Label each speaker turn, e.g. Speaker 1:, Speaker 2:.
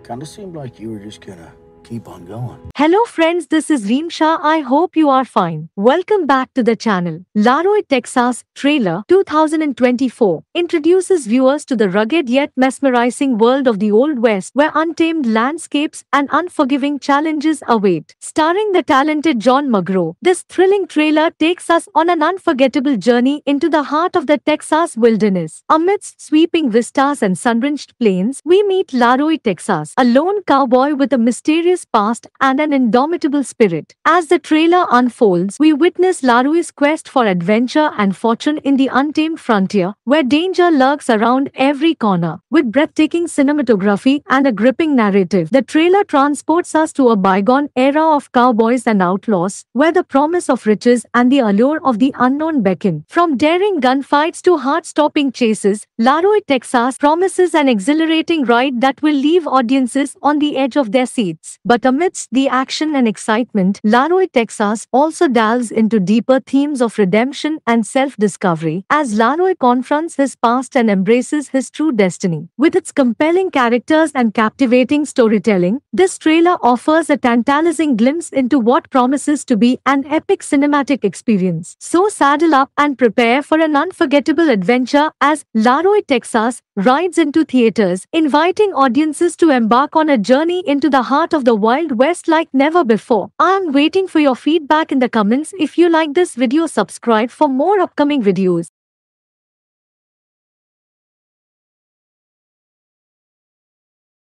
Speaker 1: Kinda seemed like you were just gonna keep on going.
Speaker 2: Hello friends, this is Reemsha. I hope you are fine. Welcome back to the channel. LAROY Texas trailer 2024 introduces viewers to the rugged yet mesmerizing world of the Old West where untamed landscapes and unforgiving challenges await. Starring the talented John Magaro, this thrilling trailer takes us on an unforgettable journey into the heart of the Texas wilderness. Amidst sweeping vistas and sun-drenched plains, we meet LAROY Texas, a lone cowboy with a mysterious past and an indomitable spirit. As the trailer unfolds, we witness LAROY's quest for adventure and fortune in the untamed frontier, where danger lurks around every corner. With breathtaking cinematography and a gripping narrative, the trailer transports us to a bygone era of cowboys and outlaws, where the promise of riches and the allure of the unknown beckon. From daring gunfights to heart-stopping chases, LAROY Texas promises an exhilarating ride that will leave audiences on the edge of their seats. But amidst the action and excitement, LAROY Texas also delves into deeper themes of redemption and self-discovery as LAROY confronts his past and embraces his true destiny. With its compelling characters and captivating storytelling, this trailer offers a tantalizing glimpse into what promises to be an epic cinematic experience. So saddle up and prepare for an unforgettable adventure as LAROY Texas rides into theaters, inviting audiences to embark on a journey into the heart of the Wild West like never before. I am waiting for your feedback in the comments. If you like this video, subscribe for more upcoming videos.